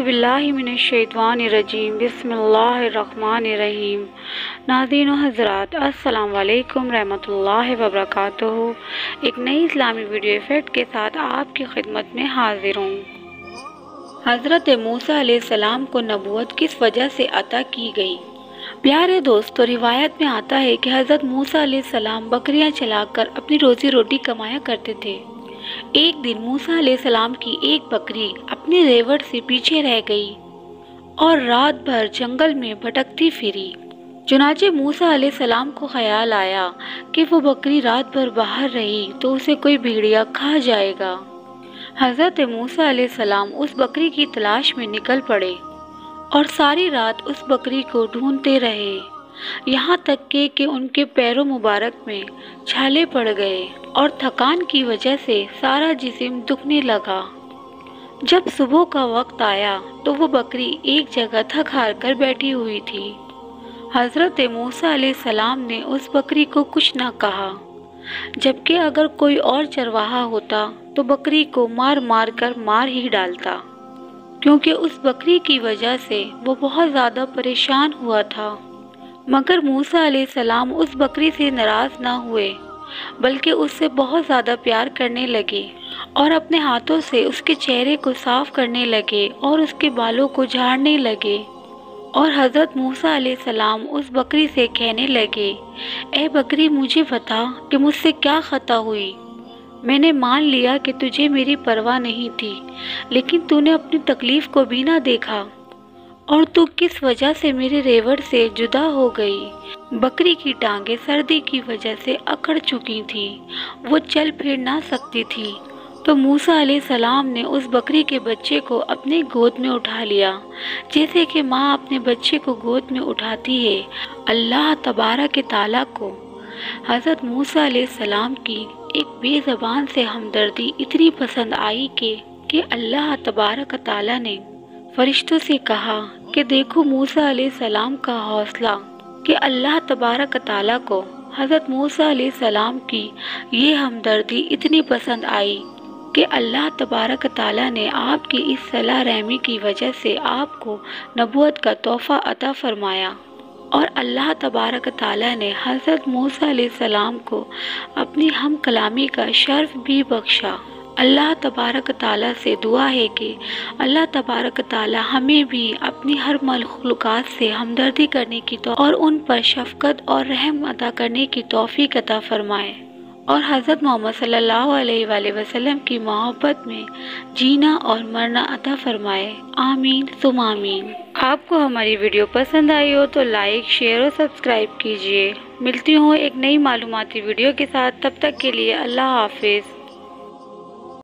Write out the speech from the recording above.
बिल्लाहि मिनश्शैतानिर्रजीम बिस्मिल्लाहिर्रहमानिर्रहीम। नाज़रीन व हज़रात, अस्सलाम वालेकुम रहमतुल्लाहि व बरकातुहू। एक नई इस्लामी वीडियो इफ़ेक्ट के साथ आपकी खिदमत में हाजिर हूँ। हज़रत मूसा अलैहिस्सलाम को नबूवत किस वजह से अता की गई? प्यारे दोस्तों, रिवायत में आता है कि हज़रत मूसा अलैहिस्सलाम बकरियां चलाकर अपनी रोज़ी रोटी कमाया करते थे। एक दिन मूसा अलैहिस्सलाम की एक बकरी अपने रेवड़ से पीछे रह गई और रात भर जंगल में भटकती फिरी। चुनाचे मूसा अलैहिस्सलाम को ख्याल आया कि वो बकरी रात भर बाहर रही तो उसे कोई भेड़िया खा जाएगा। हज़रत मूसा अलैहिस्सलाम उस बकरी की तलाश में निकल पड़े और सारी रात उस बकरी को ढूंढते रहे, यहाँ तक कि उनके पैरों मुबारक में छाले पड़ गए और थकान की वजह से सारा जिस्म दुखने लगा। जब सुबह का वक्त आया तो वो बकरी एक जगह थक हार कर बैठी हुई थी। हज़रत मूसा अलैहिस्सलाम ने उस बकरी को कुछ न कहा, जबकि अगर कोई और चरवाहा होता तो बकरी को मार मार कर मार ही डालता, क्योंकि उस बकरी की वजह से वो बहुत ज़्यादा परेशान हुआ था। मगर मूसा अलैहिस्सलाम उस बकरी से नाराज़ ना हुए, बल्कि उससे बहुत ज़्यादा प्यार करने लगे और अपने हाथों से उसके चेहरे को साफ करने लगे और उसके बालों को झाड़ने लगे। और हज़रत मूसा अलैहिस्सलाम उस बकरी से कहने लगे, ए बकरी, मुझे बता कि मुझसे क्या खता हुई। मैंने मान लिया कि तुझे मेरी परवाह नहीं थी, लेकिन तूने अपनी तकलीफ़ को भी ना देखा और तू किस वजह से मेरे रेवड़ से जुदा हो गई। बकरी की टांगें सर्दी की वजह से अकड़ चुकी थी, वो चल फिर ना सकती थी। तो मूसा अलैहिस्सलाम ने उस बकरी के बच्चे को अपने गोद में उठा लिया, जैसे कि माँ अपने बच्चे को गोद में उठाती है। अल्लाह तबारक ताला को हज़रत मूसा अलैहिस्सलाम की एक बेज़बान से हमदर्दी इतनी पसंद आई कि अल्लाह तबारक ताला ने फरिश्तों से कहा कि देखो मूसा अलैहिस्सलाम का हौसला, कि अल्लाह तबारक ताला को हज़रत मूसा अलैहिस्सलाम की ये हमदर्दी इतनी पसंद आई कि अल्लाह तबारक ताला ने आपकी इस सलाह रहमी की वजह से आपको नबूवत का तोहफ़ा अता फरमाया और अल्लाह तबारक ताला ने हज़रत मूसा अलैहिस्सलाम को अपनी हम कलामी का शर्फ भी बख्शा। अल्लाह तबारक ताला से दुआ है कि अल्लाह तबारक ताला हमें भी अपनी हर मखलूक़ात से हमदर्दी करने की और उन पर शफ़क़त और रहम अता करने की तौफ़ीक़ अता फ़रमाए और हज़रत मोहम्मद सल्लल्लाहु अलैहि वसल्लम की मोहब्बत में जीना और मरना अता फ़रमाए। आमीन सुम आमीन। आपको हमारी वीडियो पसंद आई हो तो लाइक, शेयर और सब्सक्राइब कीजिए। मिलती हूँ एक नई मालूमाती वीडियो के साथ, तब तक के लिए अल्लाह हाफ़िज़।